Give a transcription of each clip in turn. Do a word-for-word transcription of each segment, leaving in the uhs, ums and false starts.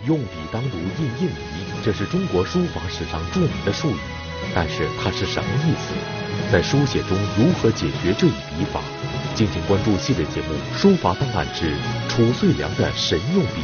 用笔当如印印泥，这是中国书法史上著名的术语，但是它是什么意思？在书写中如何解决这一笔法？敬请关注系列节目《书法档案之褚遂良的神用笔》。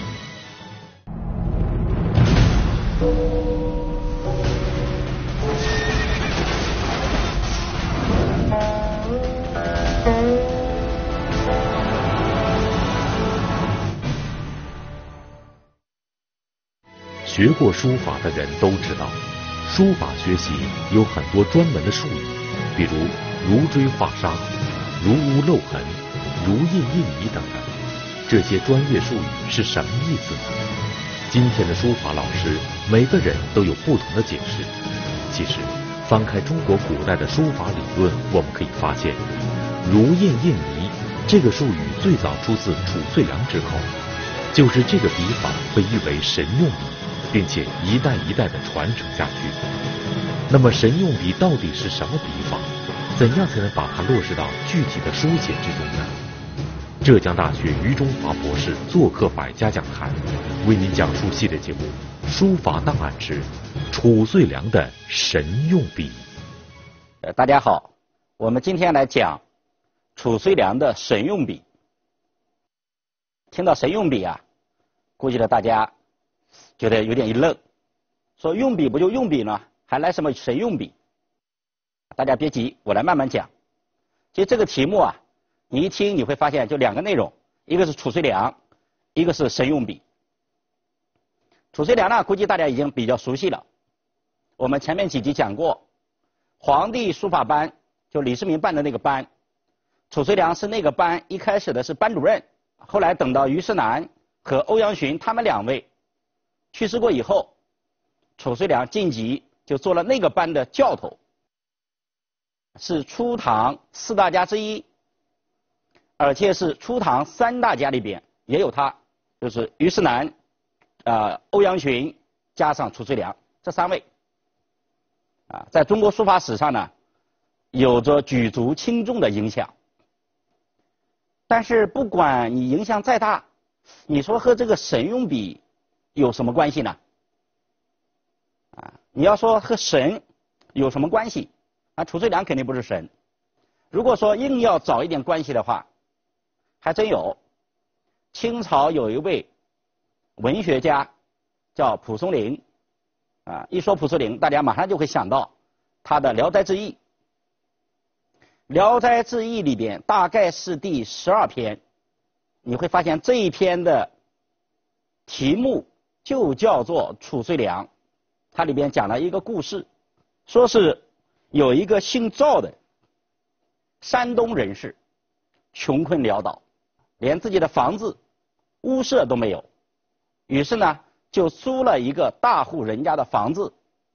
学过书法的人都知道，书法学习有很多专门的术语，比如如锥画砂、如污漏痕、如印印泥等等。这些专业术语是什么意思呢？今天的书法老师每个人都有不同的解释。其实，翻开中国古代的书法理论，我们可以发现，如印印泥这个术语最早出自褚遂良之口，就是这个笔法被誉为神用笔，并且一代一代的传承下去。那么神用笔到底是什么笔法？怎样才能把它落实到具体的书写之中呢？浙江大学余中华博士做客百家讲坛，为您讲述系列节目《书法档案之褚遂良的神用笔》。 呃，大家好，我们今天来讲褚遂良的神用笔。听到神用笔啊，估计呢大家觉得有点一愣，说用笔不就用笔呢，还来什么神用笔？大家别急，我来慢慢讲。其实这个题目啊，你一听你会发现就两个内容，一个是褚遂良，一个是神用笔。褚遂良呢，估计大家已经比较熟悉了。我们前面几集讲过，皇帝书法班就李世民办的那个班，褚遂良是那个班一开始的是班主任，后来等到虞世南和欧阳询他们两位去世过以后，褚遂良晋级就做了那个班的教头，是初唐四大家之一，而且是初唐三大家里边也有他，就是虞世南、呃欧阳询加上褚遂良这三位，啊，在中国书法史上呢，有着举足轻重的影响。但是不管你影响再大，你说和这个神用笔有什么关系呢？啊，你要说和神有什么关系？啊，褚遂良肯定不是神。如果说硬要找一点关系的话，还真有。清朝有一位文学家叫蒲松龄，啊，一说蒲松龄，大家马上就会想到他的《聊斋志异》。《聊斋志异》里边大概是第十二篇，你会发现这一篇的题目就叫做褚遂良。它里边讲了一个故事，说是有一个姓赵的山东人士，穷困潦倒，连自己的房子屋舍都没有，于是呢就租了一个大户人家的房子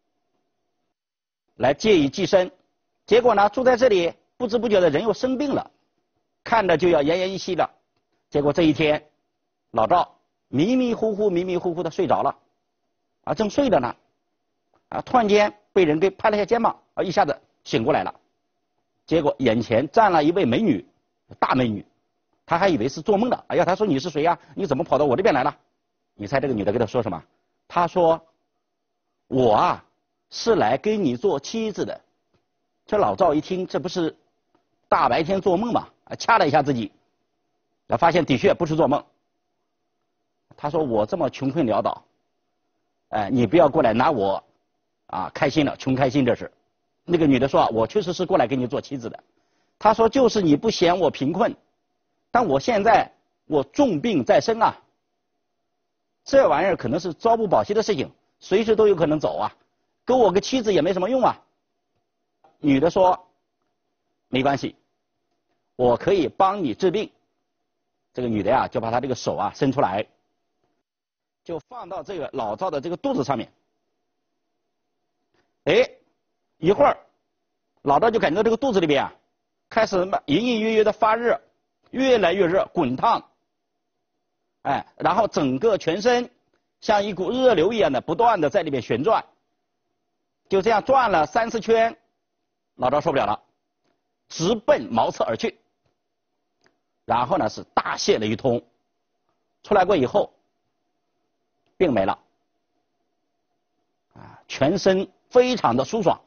来借以寄生。结果呢住在这里不知不觉的人又生病了，看着就要奄奄一息了。结果这一天老赵迷迷糊糊迷迷糊糊的睡着了，啊，正睡着呢，啊，突然间被人给拍了一下肩膀，啊，一下子醒过来了。结果眼前站了一位美女，大美女，他还以为是做梦的。哎呀，他说你是谁呀？你怎么跑到我这边来了？你猜这个女的跟他说什么？他说我啊是来给你做妻子的。这老赵一听，这不是大白天做梦嘛？啊，掐了一下自己，发现的确不是做梦。他说我这么穷困潦倒，哎，你不要过来拿我啊开心了，穷开心这是。那个女的说，我确实是过来给你做妻子的。他说就是你不嫌我贫困，但我现在我重病在身啊，这玩意儿可能是朝不保夕的事情，随时都有可能走啊，跟我个妻子也没什么用啊。女的说没关系，我可以帮你治病。这个女的呀就把她这个手啊伸出来，就放到这个老赵的这个肚子上面。哎，一会儿老赵就感觉到这个肚子里边啊开始隐隐约约的发热，越来越热，滚烫。哎，然后整个全身像一股热流一样的不断的在里面旋转。就这样转了三四圈，老赵受不了了，直奔茅厕而去。然后呢是大泻了一通，出来过以后， 病没了，啊，全身非常的舒爽。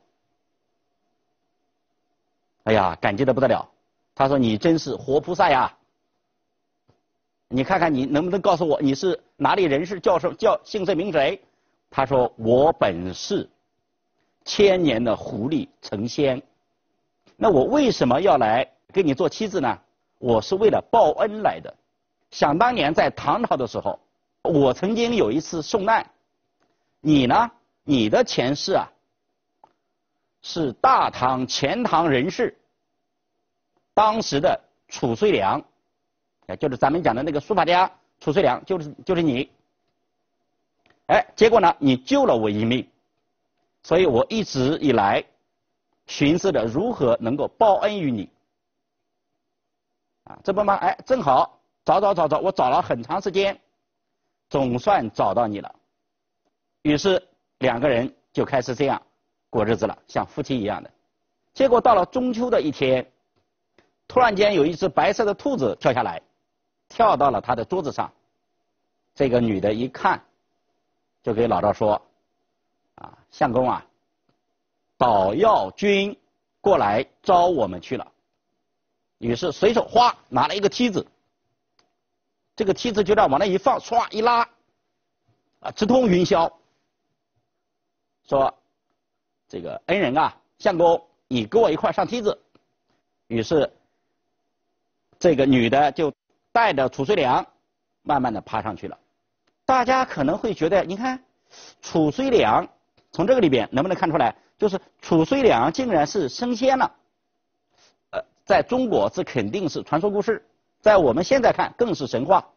哎呀，感激的不得了。他说：“你真是活菩萨呀！你看看你能不能告诉我你是哪里人士，叫什叫姓甚名谁？”他说：“我本是千年的狐狸成仙。那我为什么要来给你做妻子呢？我是为了报恩来的。想当年在唐朝的时候，我曾经有一次受难，你呢，你的前世啊，是大唐钱塘人士，当时的褚遂良，哎，就是咱们讲的那个书法家褚遂良，就是就是你。哎，结果呢，你救了我一命，所以我一直以来寻思着如何能够报恩于你。啊，这不嘛，哎，正好找找找找，我找了很长时间，总算找到你了。于是两个人就开始这样过日子了，像夫妻一样的。结果到了中秋的一天，突然间有一只白色的兔子跳下来，跳到了他的桌子上。这个女的一看，就给老赵说：“啊，相公啊，捣药君过来招我们去了。”于是随手哗拿了一个梯子，这个梯子就这样往那一放，唰一拉，啊，直通云霄。说：“这个恩人啊，相公，你跟我一块上梯子。”于是这个女的就带着褚遂良慢慢的爬上去了。大家可能会觉得，你看褚遂良从这个里边能不能看出来，就是褚遂良竟然是升仙了。呃，在中国这肯定是传说故事，在我们现在看更是神话。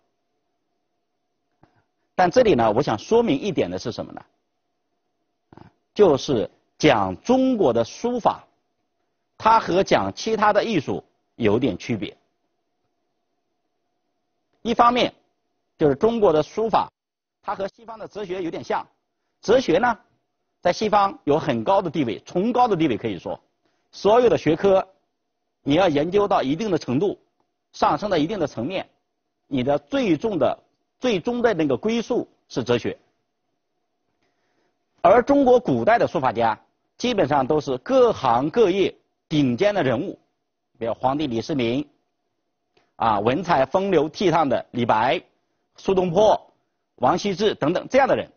但这里呢，我想说明一点的是什么呢？就是讲中国的书法，它和讲其他的艺术有点区别。一方面就是中国的书法，它和西方的哲学有点像。哲学呢，在西方有很高的地位，崇高的地位可以说，所有的学科，你要研究到一定的程度，上升到一定的层面，你的最终的最终的那个归宿是哲学。而中国古代的书法家基本上都是各行各业顶尖的人物，比如皇帝李世民，啊，文采风流倜傥的李白、苏东坡、王羲之等等这样的人。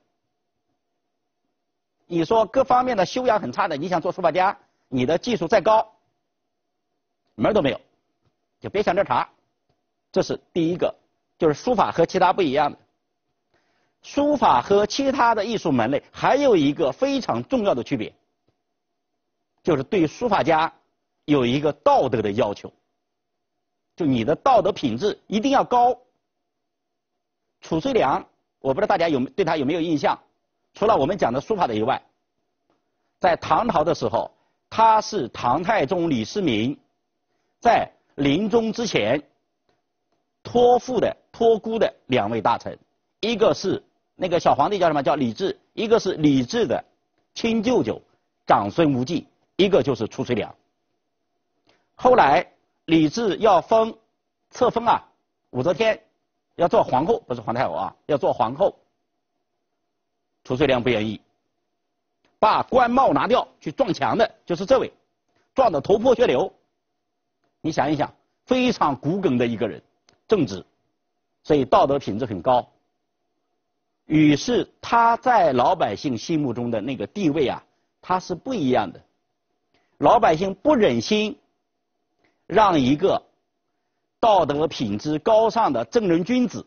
你说各方面的修养很差的，你想做书法家，你的技术再高，门都没有，就别想这茬。这是第一个，就是书法和其他不一样的。书法和其他的艺术门类还有一个非常重要的区别，就是对书法家有一个道德的要求，就你的道德品质一定要高。褚遂良，我不知道大家有对他有没有印象，除了我们讲的书法的以外，在唐朝的时候，他是唐太宗李世民在临终之前托付的托孤的两位大臣，一个是那个小皇帝叫什么？叫李治，一个是李治的亲舅舅长孙无忌，一个就是褚遂良。后来李治要封册封啊，武则天要做皇后，不是皇太后啊，要做皇后。褚遂良不愿意，把官帽拿掉去撞墙的，就是这位，撞得头破血流。你想一想，非常骨梗的一个人，正直，所以道德品质很高。于是他在老百姓心目中的那个地位啊，他是不一样的。老百姓不忍心让一个道德品质高尚的正人君子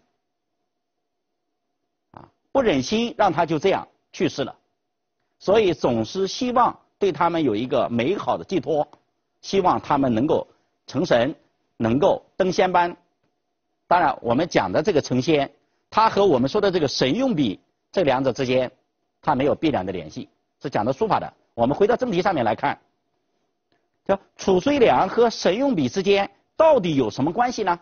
啊，不忍心让他就这样去世了，所以总是希望对他们有一个美好的寄托，希望他们能够成神，能够登仙班。当然我们讲的这个成仙，它和我们说的这个神用笔这两者之间它没有必然的联系，是讲的书法的。我们回到正题上面来看，叫褚遂良和神用笔之间到底有什么关系呢？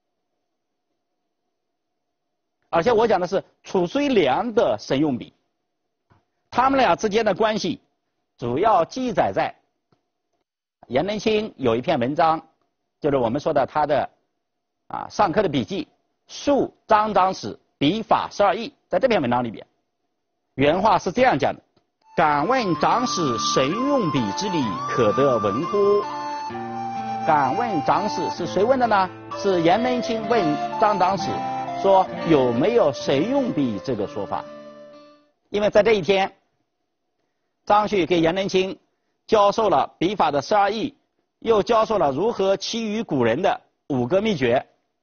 而且我讲的是褚遂良的神用笔，他们俩之间的关系主要记载在颜真卿有一篇文章，就是我们说的他的啊上课的笔记，述张张史笔法十二义，在这篇文章里边，原话是这样讲的：敢问长史神用笔之理，可得闻乎？敢问长史是谁问的呢？是颜真卿问张长史说有没有神用笔这个说法？因为在这一天，张旭给颜真卿教授了笔法的十二义，又教授了如何奇于古人的五个秘诀。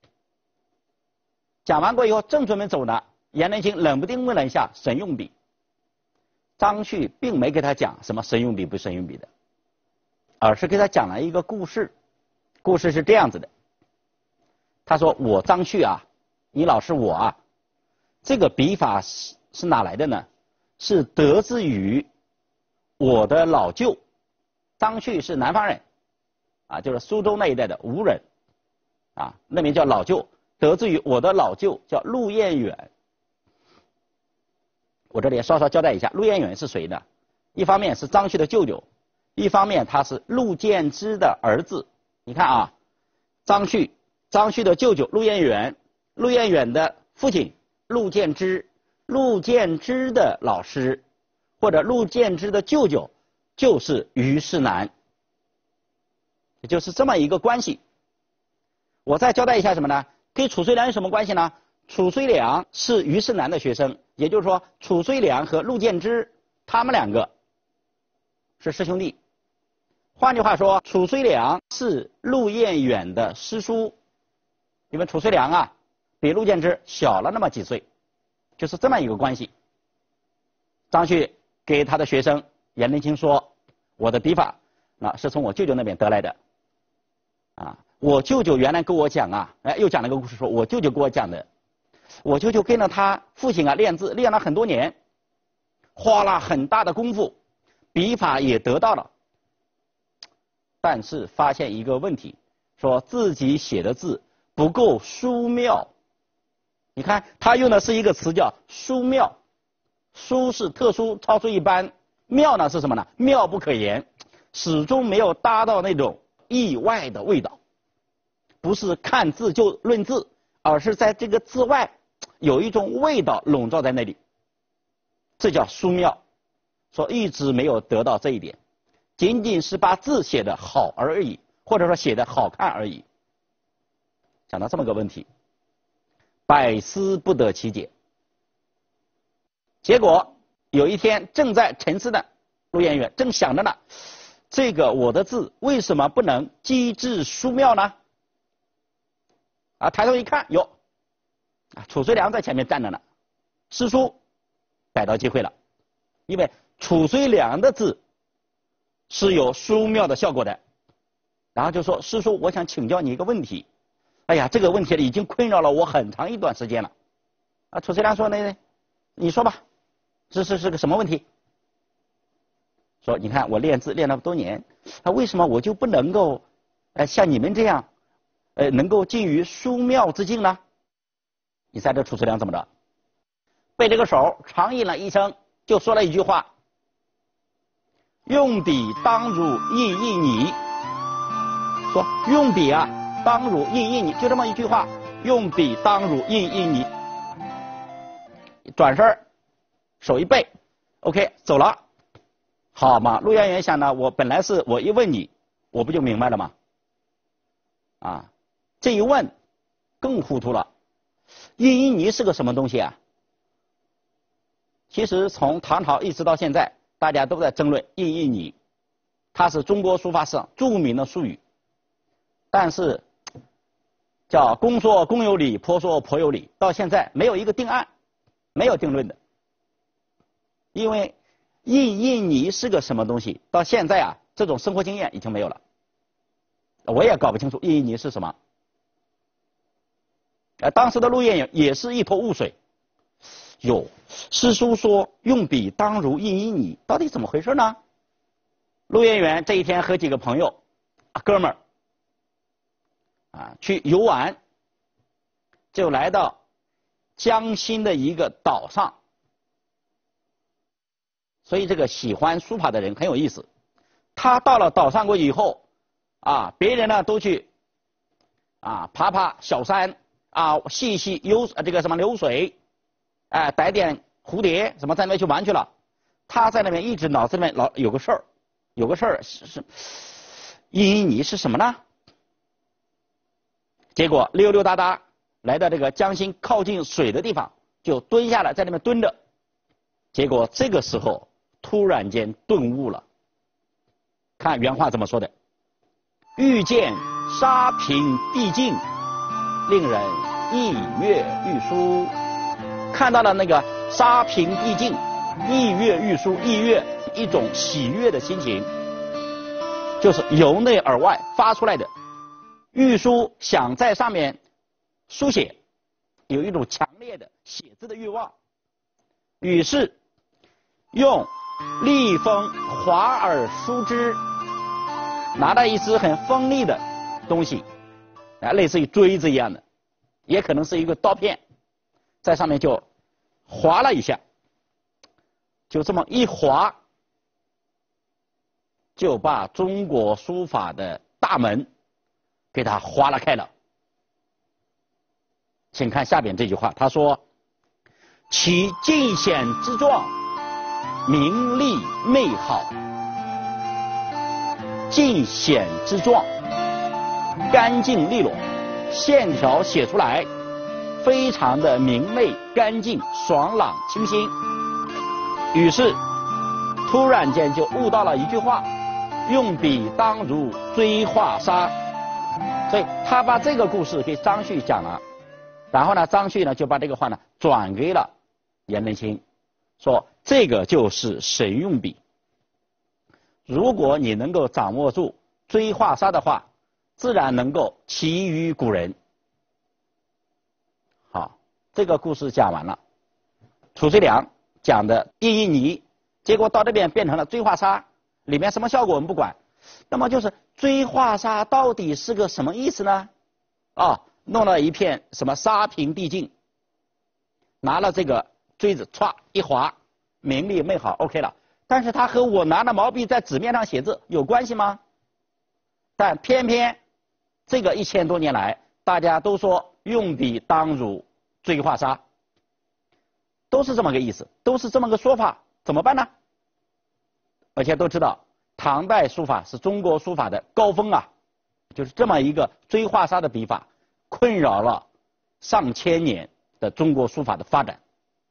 讲完过以后，正准备走呢，颜真卿冷不丁问了一下神用笔。张旭并没给他讲什么神用笔不神用笔的，而是给他讲了一个故事。故事是这样子的，他说：“我张旭啊，你老师我啊，这个笔法是是哪来的呢？是得自于我的老舅。张旭是南方人，啊，就是苏州那一带的吴人，啊，那边叫老舅，得自于我的老舅叫陆彦远。我这里稍稍交代一下，陆彦远是谁呢？一方面是张旭的舅舅，一方面他是陆建之的儿子。你看啊，张旭，张旭的舅舅陆彦远，陆彦远的父亲陆建之，陆建之的老师或者陆建之的舅舅就是虞世南，也就是这么一个关系。我再交代一下什么呢？跟褚遂良有什么关系呢？褚遂良是虞世南的学生，也就是说褚遂良和陆建之他们两个是师兄弟。换句话说，褚遂良是陆彦远的师叔，因为褚遂良啊比陆建之小了那么几岁，就是这么一个关系。张旭给他的学生颜真卿说：“我的笔法那是从我舅舅那边得来的，啊，我舅舅原来跟我讲啊，哎，又讲了个故事，说我舅舅跟我讲的，我舅舅跟着他父亲啊练字，练了很多年，花了很大的功夫，笔法也得到了。”但是发现一个问题，说自己写的字不够疏妙。你看他用的是一个词叫疏妙，疏是特殊超出一般，妙呢是什么呢？妙不可言，始终没有达到那种意外的味道。不是看字就论字，而是在这个字外有一种味道笼罩在那里，这叫疏妙。说一直没有得到这一点，仅仅是把字写得好而已，或者说写得好看而已。讲到这么个问题，百思不得其解。结果有一天正在沉思的陆彦远正想着呢，这个我的字为什么不能机智疏妙呢？啊，抬头一看，哟，啊，褚遂良在前面站着呢，师叔逮到机会了，因为褚遂良的字是有疏妙的效果的。然后就说：“师叔，我想请教你一个问题。哎呀，这个问题已经困扰了我很长一段时间了。”啊，褚遂良说：“那你说吧，这是是个什么问题？”说：“你看我练字练了多年，啊，为什么我就不能够，呃，像你们这样，呃，能够近于疏妙之境呢？”你猜这褚遂良怎么着？背这个手长吟了一声，就说了一句话：“用笔当如印印泥。”说用笔啊，当如印印泥，就这么一句话，用笔当如印印泥。转身手一背 ，OK， 走了。好嘛，陆彦远想呢，我本来是我一问你，我不就明白了吗？啊，这一问更糊涂了。印印泥是个什么东西啊？其实从唐朝一直到现在，大家都在争论印印泥，它是中国书法史上著名的术语。但是叫公说公有理，婆说婆有理，到现在没有一个定案，没有定论的。因为印印泥是个什么东西，到现在啊，这种生活经验已经没有了，我也搞不清楚印印泥是什么。呃，当时的陆彦远也是一头雾水。有师叔说用笔当如印印泥，到底怎么回事呢？陆彦远这一天和几个朋友、啊、哥们儿啊去游玩，就来到江心的一个岛上。所以这个喜欢书法的人很有意思，他到了岛上过以后啊，别人呢都去啊爬爬小山啊，戏戏游这个什么流水哎，逮点蝴蝶什么在那边去玩去了。他在那边一直脑子里面老有个事儿，有个事儿是是印印尼是什么呢？结果溜溜达达来到这个江心靠近水的地方，就蹲下来在那边蹲着。结果这个时候突然间顿悟了。看原话怎么说的：欲见沙平地静，令人意悦欲舒。看到了那个沙平地静，意悦欲舒，意悦一种喜悦的心情，就是由内而外发出来的。欲舒想在上面书写，有一种强烈的写字的欲望。于是用利锋划而书之，拿到一支很锋利的东西，啊，类似于锥子一样的，也可能是一个刀片，在上面就划了一下，就这么一划，就把中国书法的大门给它划了开了。请看下边这句话，他说：其尽显之状，名利媚好。尽显之状，干净利落，线条写出来非常的明媚干净爽朗清新。于是突然间就悟到了一句话：用笔当如追画沙。所以他把这个故事给张旭讲了，然后呢张旭呢就把这个话呢转给了颜真卿，说这个就是神用笔。如果你能够掌握住追画沙的话，自然能够奇于古人。好，这个故事讲完了。褚遂良讲的印印尼，结果到这边变成了追画沙，里面什么效果我们不管。那么就是追画沙到底是个什么意思呢？啊，弄了一片什么沙平地静，拿了这个锥子歘一划，名利媚好 OK 了。但是它和我拿着毛笔在纸面上写字有关系吗？但偏偏这个一千多年来，大家都说用笔当如追画沙，都是这么个意思，都是这么个说法，怎么办呢？而且都知道唐代书法是中国书法的高峰啊，就是这么一个追画沙的笔法，困扰了上千年的中国书法的发展。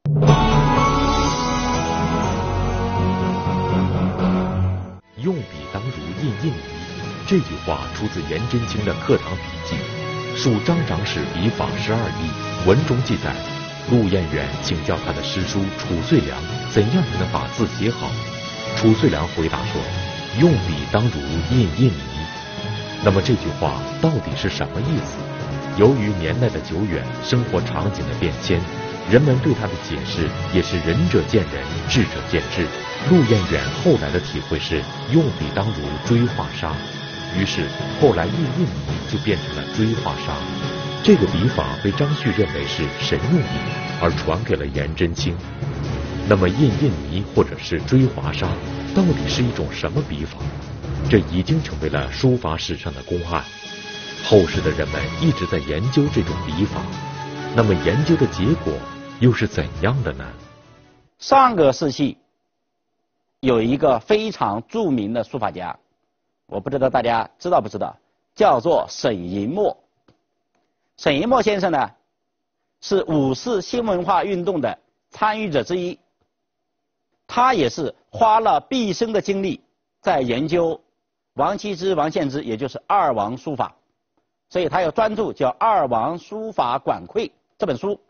用笔当如印印尼，这句话出自颜真卿的课堂笔记，述张长史笔法十二义。文中记载，陆彦远请教他的师叔褚遂良怎样才能把字写好。褚遂良回答说：用笔当如印印尼。那么这句话到底是什么意思？由于年代的久远，生活场景的变迁，人们对它的解释也是仁者见仁，智者见智。陆彦远后来的体会是用笔当如追画沙，于是后来印印尼就变成了追画沙。这个笔法被张旭认为是神用笔，而传给了颜真卿。那么印印尼或者是追画沙到底是一种什么笔法？这已经成为了书法史上的公案。后世的人们一直在研究这种笔法，那么研究的结果又是怎样的呢？ 上个世纪有一个非常著名的书法家，我不知道大家知道不知道，叫做沈寅恪。沈寅恪先生呢，是五四新文化运动的参与者之一，他也是花了毕生的精力在研究王羲之、王献之，也就是二王书法，所以他有专著叫《二王书法馆窥》这本书，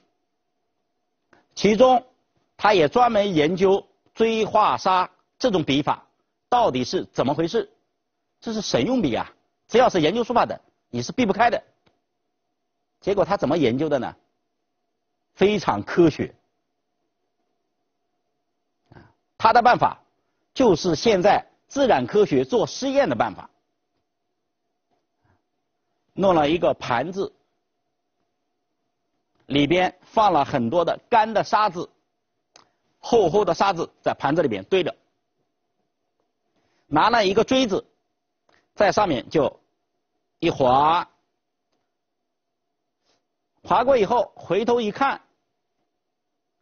其中他也专门研究追画沙这种笔法到底是怎么回事。这是神用笔啊，只要是研究书法的你是避不开的。结果他怎么研究的呢？非常科学。他的办法就是现在自然科学做实验的办法。弄了一个盘子，里边放了很多的干的沙子，厚厚的沙子在盘子里边堆着，拿了一个锥子在上面就一划，划过以后回头一看，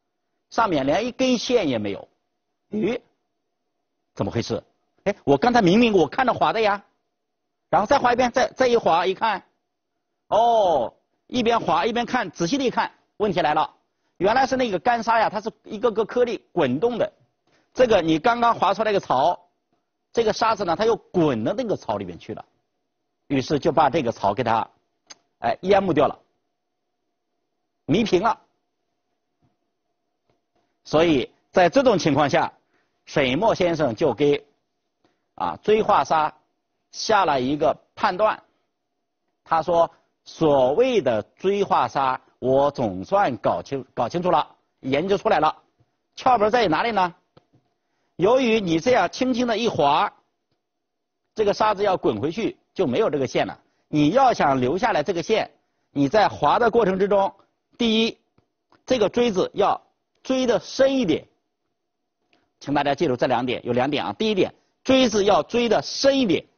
上面连一根线也没有。咦，怎么回事？哎，我刚才明明我看着划的呀，然后再划一遍，再再一划一看，哦，一边划一边看，仔细的一看，问题来了，原来是那个干沙呀，它是一个个颗粒滚动的。这个你刚刚划出来一个槽，这个沙子呢，它又滚到那个槽里面去了，于是就把这个槽给它，哎，淹没掉了，弥平了。所以在这种情况下，沈默先生就给啊锥化砂下了一个判断，他说：所谓的锥化砂，我总算搞清搞清楚了，研究出来了，窍门在哪里呢？由于你这样轻轻的一划，这个沙子要滚回去就没有这个线了。你要想留下来这个线，你在划的过程之中，第一，这个锥子要锥的深一点，请大家记住这两点，有两点啊。第一点，锥子要锥的深一点。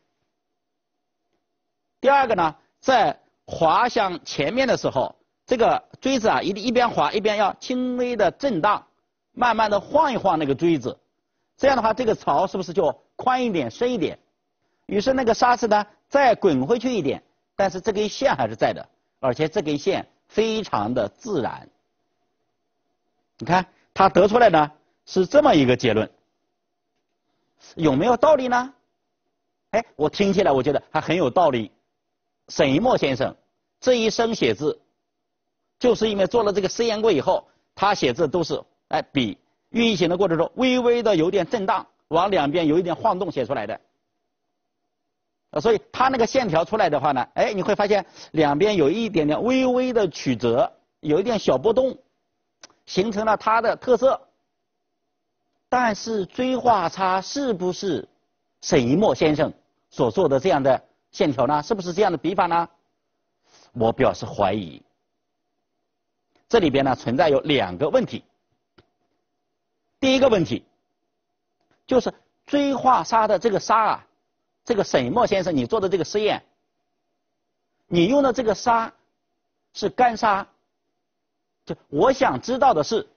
第二个呢，在划向前面的时候，这个锥子啊一一边划一边要轻微的震荡，慢慢的晃一晃那个锥子。这样的话，这个槽是不是就宽一点、深一点？于是那个沙子呢，再滚回去一点，但是这根线还是在的，而且这根线非常的自然。你看，他得出来呢是这么一个结论，有没有道理呢？哎，我听起来我觉得还很有道理。沈一墨先生这一生写字，就是因为做了这个实验过以后，他写字都是哎笔运行的过程中微微的有点震荡，往两边有一点晃动写出来的。所以他那个线条出来的话呢，哎，你会发现两边有一点点微微的曲折，有一点小波动，形成了它的特色。但是锥化砂是不是沈一墨先生所做的这样的线条呢？是不是这样的笔法呢？我表示怀疑。这里边呢存在有两个问题。第一个问题就是锥化砂的这个砂啊，这个沈一墨先生你做的这个实验，你用的这个砂是干砂，就我想知道的是，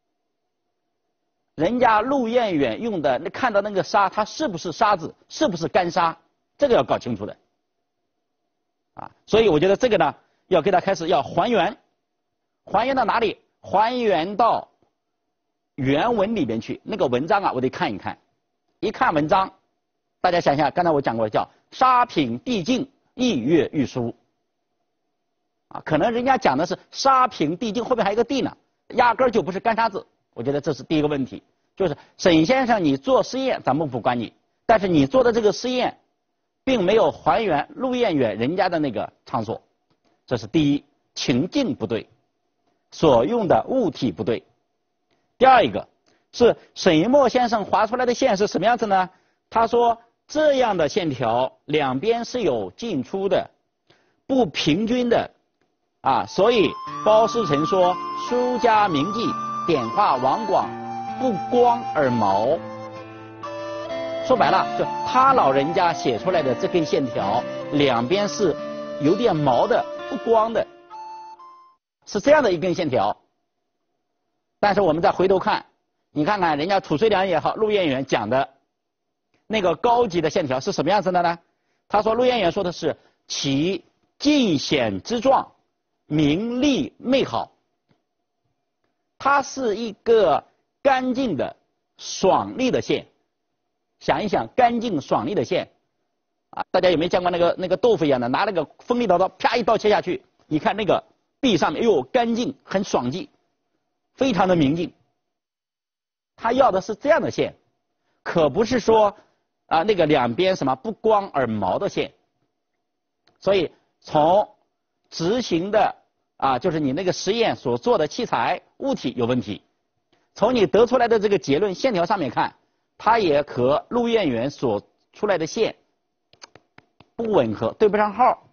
人家陆彦远用的，看到那个沙，它是不是沙子，是不是干沙，这个要搞清楚的，啊，所以我觉得这个呢，要给它开始要还原，还原到哪里？还原到原文里边去。那个文章啊，我得看一看，一看文章，大家想想，刚才我讲过叫沙品地静，意悦欲疏，啊，可能人家讲的是沙平地静，后面还有一个地呢，压根儿就不是干沙子。我觉得这是第一个问题，就是沈先生你做实验咱们不管你，但是你做的这个实验并没有还原陆彦远人家的那个场所，这是第一，情境不对，所用的物体不对。第二一个是沈一墨先生划出来的线是什么样子呢？他说这样的线条两边是有进出的，不平均的啊，所以包思成说书家名记点画网广，不光而毛。说白了，就他老人家写出来的这根线条，两边是有点毛的，不光的，是这样的一根线条。但是我们再回头看，你看看人家褚遂良也好，陆彦远讲的那个高级的线条是什么样子的呢？他说陆彦远说的是其尽显之状，明丽媚好。它是一个干净的爽利的线，想一想，干净爽利的线啊，大家有没有见过那个那个豆腐一样的，拿那个锋利刀刀啪一刀切下去，你看那个壁上面，哎呦，干净，很爽净，非常的明净。他要的是这样的线，可不是说啊那个两边什么不光而毛的线。所以从执行的啊，就是你那个实验所做的器材物体有问题，从你得出来的这个结论线条上面看，它也和陆彦远所出来的线不吻合，对不上号。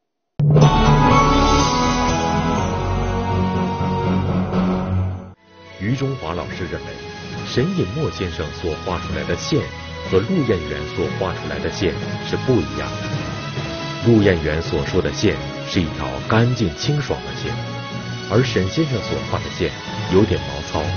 余中华老师认为，沈尹默先生所画出来的线和陆彦远所画出来的线是不一样的。陆彦远所说的线是一条干净清爽的线，而沈先生所画的线有点毛糙，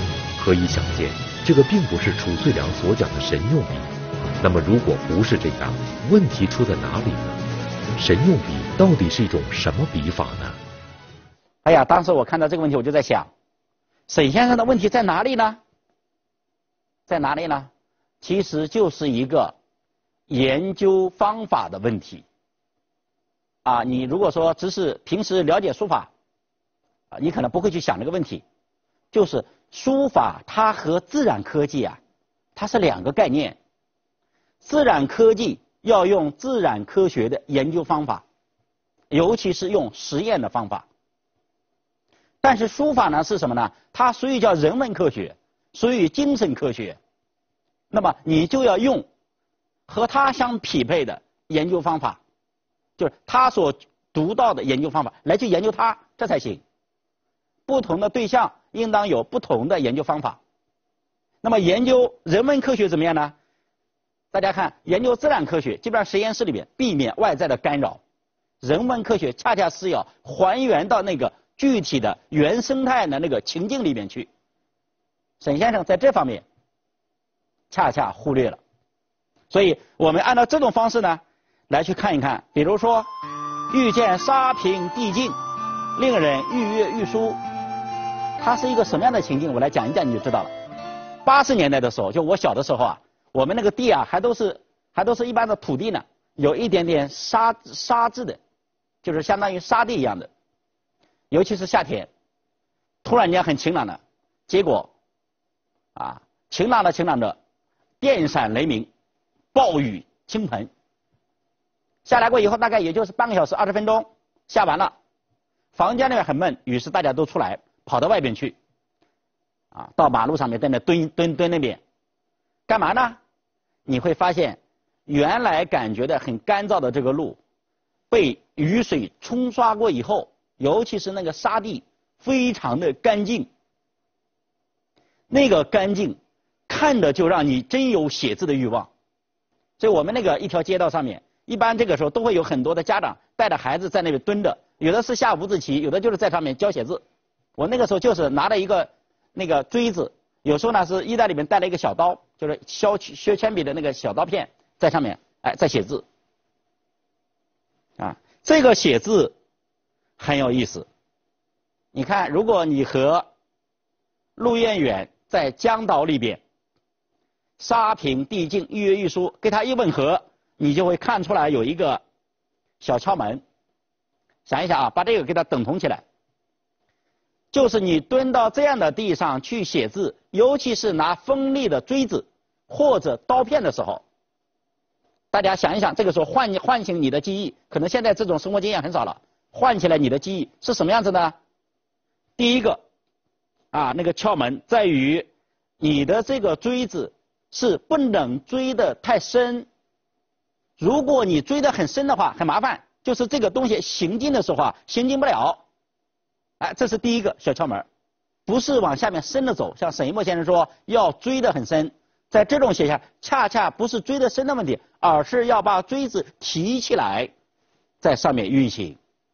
可以想见，这个并不是褚遂良所讲的神用笔。那么如果不是这样，问题出在哪里呢？神用笔到底是一种什么笔法呢？ 哎呀，当时我看到这个问题，我就在想，沈先生的问题在哪里呢？在哪里呢？其实就是一个研究方法的问题。啊，你如果说只是平时了解书法，啊，你可能不会去想这个问题。就是书法它和自然科技啊，它是两个概念。自然科技要用自然科学的研究方法，尤其是用实验的方法。但是书法呢是什么呢？它属于叫人文科学，属于精神科学。那么你就要用和它相匹配的研究方法，就是他所独到的研究方法来去研究它，这才行。不同的对象应当有不同的研究方法。那么研究人文科学怎么样呢？大家看，研究自然科学基本上实验室里面避免外在的干扰，人文科学恰恰是要还原到那个具体的原生态的那个情境里面去。沈先生在这方面恰恰忽略了，所以我们按照这种方式呢来去看一看，比如说遇见沙平地静，令人愉悦欲舒，它是一个什么样的情境？我来讲一讲你就知道了。八十年代的时候，就我小的时候啊，我们那个地啊还都是还都是一般的土地呢，有一点点沙沙质的，就是相当于沙地一样的。尤其是夏天，突然间很晴朗的，结果啊晴朗的晴朗的，电闪雷鸣，暴雨倾盆。下来过以后，大概也就是半个小时二十分钟，下完了，房间里面很闷，于是大家都出来跑到外边去，啊，到马路上面在那蹲蹲蹲那边，干嘛呢？你会发现，原来感觉的很干燥的这个路，被雨水冲刷过以后，尤其是那个沙地，非常的干净。那个干净，看着就让你真有写字的欲望。所以我们那个一条街道上面，一般这个时候都会有很多的家长带着孩子在那里蹲着，有的是下五子棋，有的就是在上面教写字。我那个时候就是拿了一个那个锥子，有时候呢是衣袋里面带了一个小刀，就是削削铅笔的那个小刀片，在上面哎在写字。啊，这个写字很有意思。你看，如果你和陆彦远在江岛里边，沙平地静，愉悦欲舒，跟他一吻合，你就会看出来有一个小窍门。想一想啊，把这个给它等同起来，就是你蹲到这样的地上去写字，尤其是拿锋利的锥子或者刀片的时候，大家想一想，这个时候唤唤醒你的记忆，可能现在这种生活经验很少了，唤起来你的记忆是什么样子呢？第一个啊，那个窍门在于你的这个锥子是不能锥得太深，如果你锥得很深的话很麻烦，就是这个东西行进的时候啊行进不了。哎，这是第一个小窍门，不是往下面深的走，像沈一墨先生说要锥得很深，在这种写下恰恰不是锥得深的问题，而是要把锥子提起来在上面运行。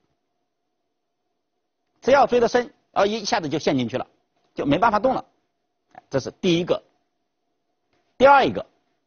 只要锥得深，啊，一下子就陷进去了，就没办法动了。这是第一个。第二一个，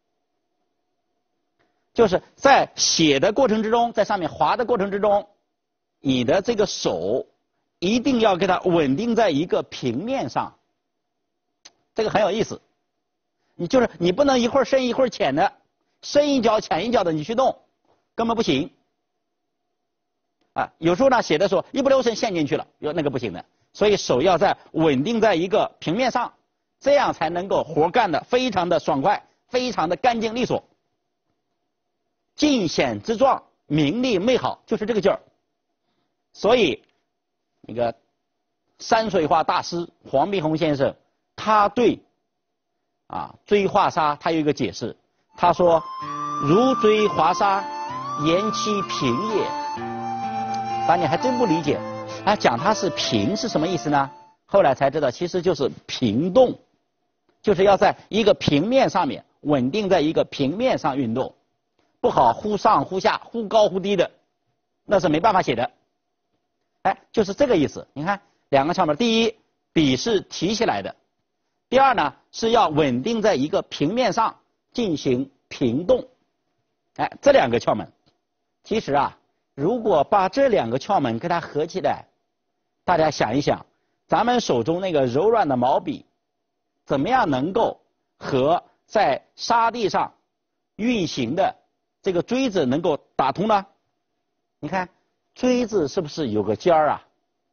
就是在写的过程之中，在上面划的过程之中，你的这个手一定要给它稳定在一个平面上。这个很有意思，你就是你不能一会儿深一会儿浅的，深一脚浅一脚的你去动，根本不行。啊，有时候呢写的时候一不留神陷进去了，有那个不行的。所以手要在稳定在一个平面上，这样才能够活干的非常的爽快，非常的干净利索。尽显之状，名利美好，就是这个劲儿。所以那个山水画大师黄宾虹先生，他对啊锥画沙他有一个解释，他说如锥划沙，言其平也。当年还真不理解，啊讲它是平是什么意思呢？后来才知道，其实就是平动，就是要在一个平面上面稳定在一个平面上运动，不好忽上忽下，忽高忽低的，那是没办法写的。哎，就是这个意思。你看两个窍门，第一，笔是提起来的， 第二呢是要稳定在一个平面上进行平动。哎，这两个窍门，其实啊，如果把这两个窍门给它合起来，大家想一想，咱们手中那个柔软的毛笔，怎么样能够和在沙地上运行的这个锥子能够打通呢？你看锥子是不是有个尖儿啊？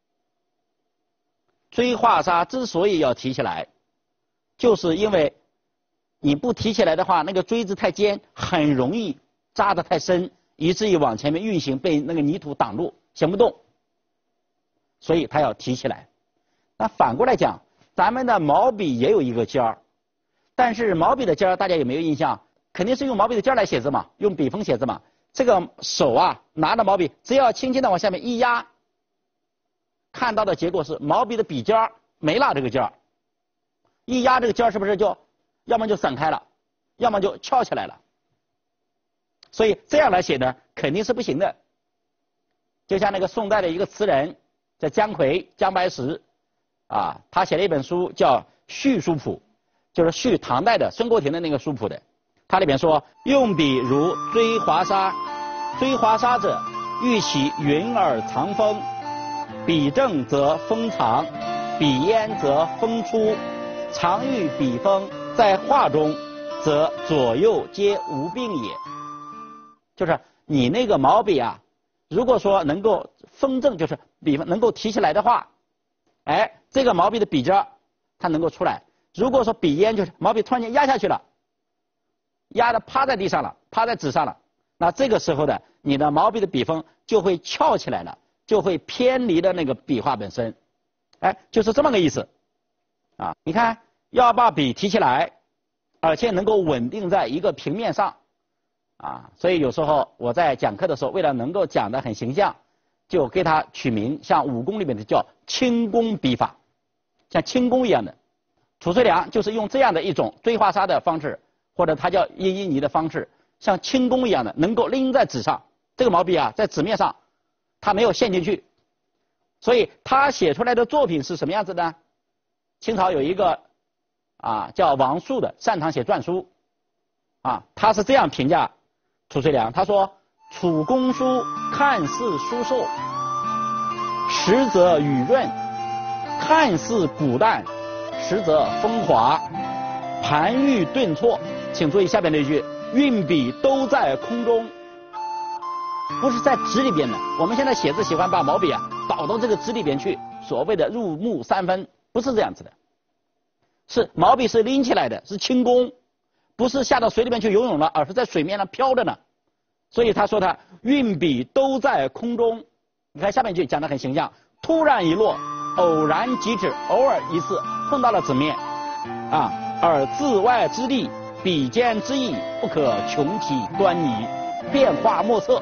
锥化沙之所以要提起来，就是因为你不提起来的话，那个锥子太尖，很容易扎得太深，以至于往前面运行被那个泥土挡住，行不动。所以它要提起来。那反过来讲，咱们的毛笔也有一个尖儿，但是毛笔的尖儿大家有没有印象？肯定是用毛笔的尖儿来写字嘛，用笔锋写字嘛。这个手啊拿着毛笔，只要轻轻的往下面一压，看到的结果是毛笔的笔尖儿没了这个尖儿，一压这个尖儿是不是就要么就散开了，要么就翘起来了？所以这样来写呢，肯定是不行的。就像那个宋代的一个词人叫姜夔，姜白石啊，他写了一本书叫《续书谱》，就是续唐代的孙国庭的那个书谱的。他里边说，用笔如锥华沙，锥华沙者，欲其云而藏风，笔正则风藏，笔焉则风出，常遇笔锋在画中，则左右皆无病也。就是你那个毛笔啊，如果说能够风正，就是笔能够提起来的话，哎，这个毛笔的笔尖它能够出来。如果说笔焉就是毛笔突然间压下去了，压的趴在地上了，趴在纸上了，那这个时候的你的毛笔的笔锋就会翘起来了，就会偏离了那个笔画本身。哎，就是这么个意思啊。你看，要把笔提起来，而且能够稳定在一个平面上啊。所以有时候我在讲课的时候，为了能够讲得很形象，就给它取名，像武功里面的叫轻功笔法，像轻功一样的。褚遂良就是用这样的一种锥华沙的方式，或者它叫印印泥的方式，像轻功一样的，能够拎在纸上。这个毛笔啊，在纸面上，它没有陷进去，所以他写出来的作品是什么样子呢？清朝有一个啊叫王树的，擅长写篆书，啊，他是这样评价褚遂良，他说：楚公书看似疏瘦，实则雨润，看似骨淡，实则风华，盘玉顿挫。请注意下边那句，运笔都在空中，不是在纸里边的。我们现在写字喜欢把毛笔啊倒到这个纸里边去，所谓的入木三分，不是这样子的，是毛笔是拎起来的，是轻功，不是下到水里面去游泳了，而是在水面上飘着呢。所以他说他运笔都在空中。你看下面一句讲得很形象，突然一落，偶然即止，偶尔一次碰到了纸面啊，而字外之力，笔尖之意，不可穷其端倪，变化莫测。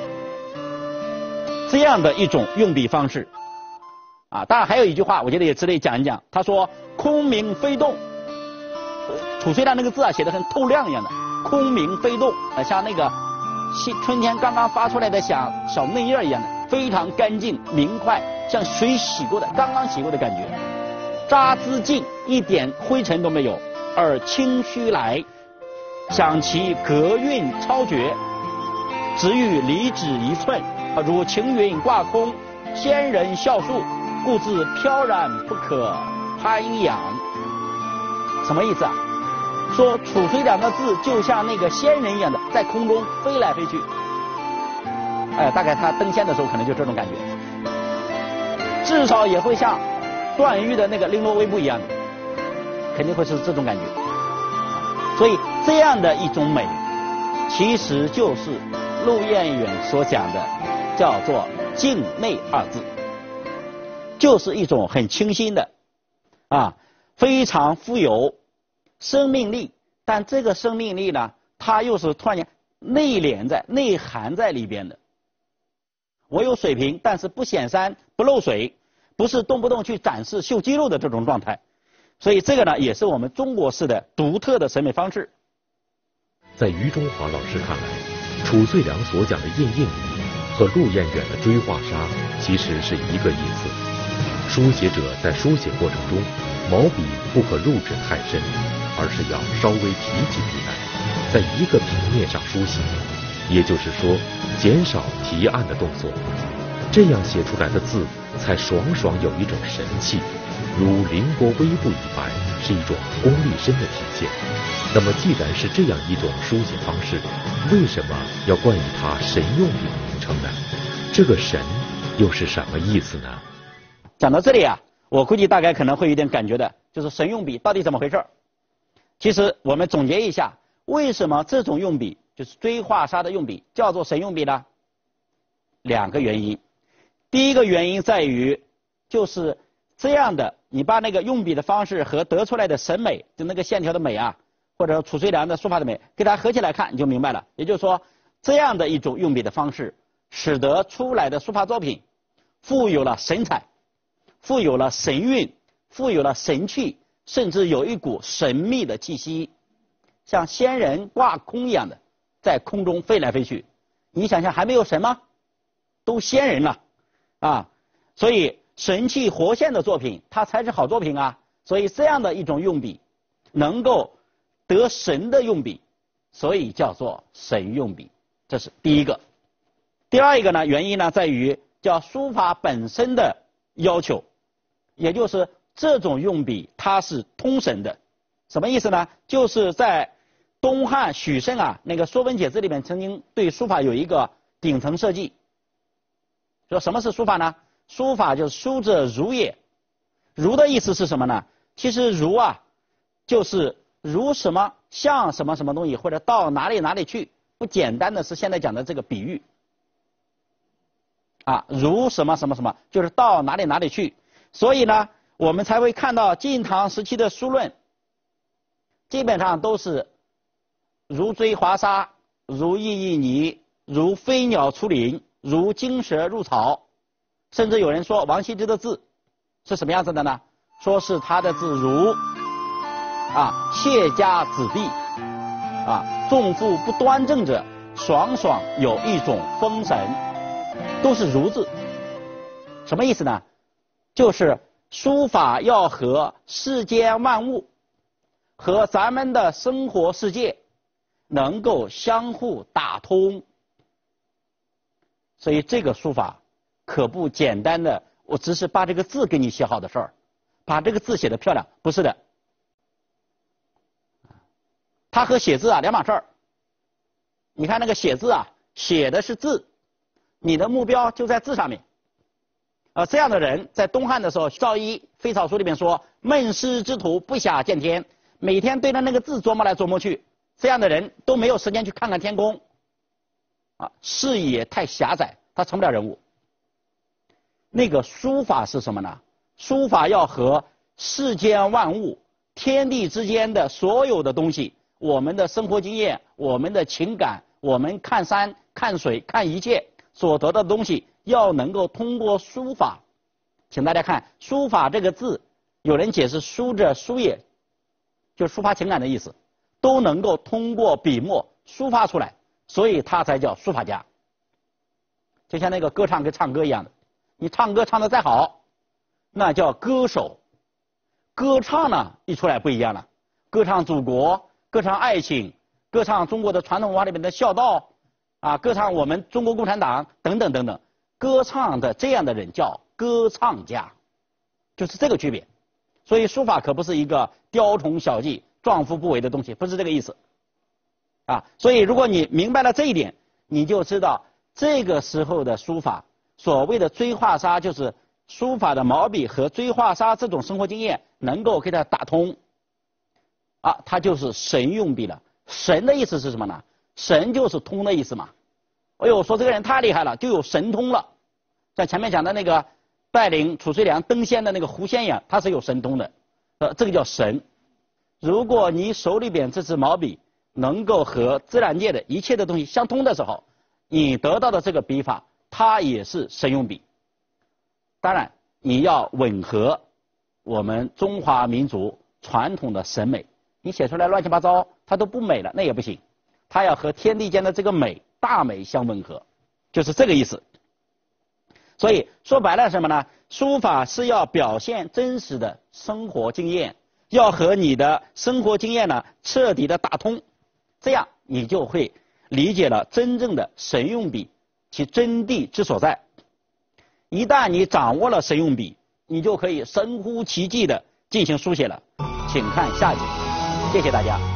这样的一种用笔方式啊，当然还有一句话，我觉得也值得讲一讲。他说空明飞动，褚遂良那个字啊写得很透亮一样的，空明飞动，呃，像那个春天刚刚发出来的小小嫩叶一样的，非常干净明快，像水洗过的，刚刚洗过的感觉。扎之净，一点灰尘都没有，而清虚来，想其格韵超绝，只欲离指一寸，如晴云挂空，仙人笑树，故自飘然不可攀仰。什么意思啊？说褚遂良的字就像那个仙人一样的，在空中飞来飞去。哎，大概他登仙的时候可能就这种感觉，至少也会像段誉的那个绫罗微步一样的，肯定会是这种感觉。所以这样的一种美，其实就是陆彦远所讲的，叫做静内二字，就是一种很清新的啊，非常富有生命力，但这个生命力呢，它又是突然间内敛在、内涵在里边的。我有水平，但是不显山、不漏水，不是动不动去展示秀肌肉的这种状态。所以这个呢，也是我们中国式的独特的审美方式。 在余中华老师看来，褚遂良所讲的印印泥和陆彦远的锥化沙其实是一个意思。书写者在书写过程中毛笔不可入纸太深，而是要稍微提起笔来，在一个平面上书写，也就是说，减少提按的动作，这样写出来的字才爽爽有一种神气，如凌波微步一般，是一种功力深的体现。那么既然是这样一种书写方式，为什么要冠以它神用笔的名称呢？这个神又是什么意思呢？ 讲到这里啊，我估计大概可能会有点感觉的，就是神用笔到底怎么回事？其实我们总结一下，为什么这种用笔，就是追画杀的用笔，叫做神用笔呢？两个原因。第一个原因在于，就是这样的，你把那个用笔的方式和得出来的审美，就那个线条的美啊，或者褚遂良的书法的美，给它合起来看，你就明白了。也就是说，这样的一种用笔的方式，使得出来的书法作品富有了神采，富有了神韵，富有了神气，甚至有一股神秘的气息，像仙人挂空一样的，在空中飞来飞去。你想想，还没有神吗？都仙人了啊！所以神气活现的作品，它才是好作品啊。所以这样的一种用笔，能够得神的用笔，所以叫做神用笔，这是第一个。第二一个呢，原因呢在于叫书法本身的要求，也就是这种用笔它是通神的。什么意思呢？就是在东汉许慎啊那个《说文解字》里面曾经对书法有一个顶层设计，说什么是书法呢？书法就是书者如也。如的意思是什么呢？其实如啊就是如什么像什么什么东西，或者到哪里哪里去，不简单的是现在讲的这个比喻啊，如什么什么什么，就是到哪里哪里去。所以呢，我们才会看到晋唐时期的书论，基本上都是如追华沙，如意易泥，如飞鸟出林，如惊蛇入草。甚至有人说王羲之的字是什么样子的呢？说是他的字如啊，妾家子弟啊，重负不端正者，爽爽有一种风神，都是如字。什么意思呢？就是书法要和世间万物，和咱们的生活世界能够相互打通。所以这个书法可不简单的，我只是把这个字给你写好的事儿，把这个字写得漂亮，不是的。它和写字啊两码事儿。你看那个写字啊，写的是字，你的目标就在字上面。呃，这样的人在东汉的时候，赵一《飞草书》里面说：“闷师之徒不暇见天”，每天对着那个字琢磨来琢磨去，这样的人都没有时间去看看天空，啊，视野太狭窄，他成不了人物。那个书法是什么呢？书法要和世间万物、天地之间的所有的东西，我们的生活经验、我们的情感、我们看山、看水、看一切所得到的东西，要能够通过书法。请大家看，书法这个字，有人解释书者书也，就是抒发情感的意思，都能够通过笔墨抒发出来，所以他才叫书法家。就像那个歌唱跟唱歌一样的，你唱歌唱得再好，那叫歌手。歌唱呢一出来不一样了，歌唱祖国，歌唱爱情，歌唱中国的传统文化里面的孝道啊，歌唱我们中国共产党等等等等，歌唱的这样的人叫歌唱家，就是这个区别。所以书法可不是一个雕虫小技、壮夫不为的东西，不是这个意思啊。所以如果你明白了这一点，你就知道这个时候的书法，所谓的追画杀，就是书法的毛笔和追画杀这种生活经验能够给它打通啊，它就是神用笔了。神的意思是什么呢？神就是通的意思嘛。哎呦，说这个人太厉害了，就有神通了。像前面讲的那个带领褚遂良登仙的那个狐仙一样，他是有神通的，呃，这个叫神。如果你手里边这支毛笔能够和自然界的一切的东西相通的时候，你得到的这个笔法，它也是神用笔。当然，你要吻合我们中华民族传统的审美，你写出来乱七八糟，它都不美了，那也不行。它要和天地间的这个美、大美相吻合，就是这个意思。所以说白了什么呢？ 书法是要表现真实的生活经验，要和你的生活经验呢彻底的打通，这样你就会理解了真正的神用笔其真谛之所在。一旦你掌握了神用笔，你就可以神乎其技的进行书写了。请看下集，谢谢大家。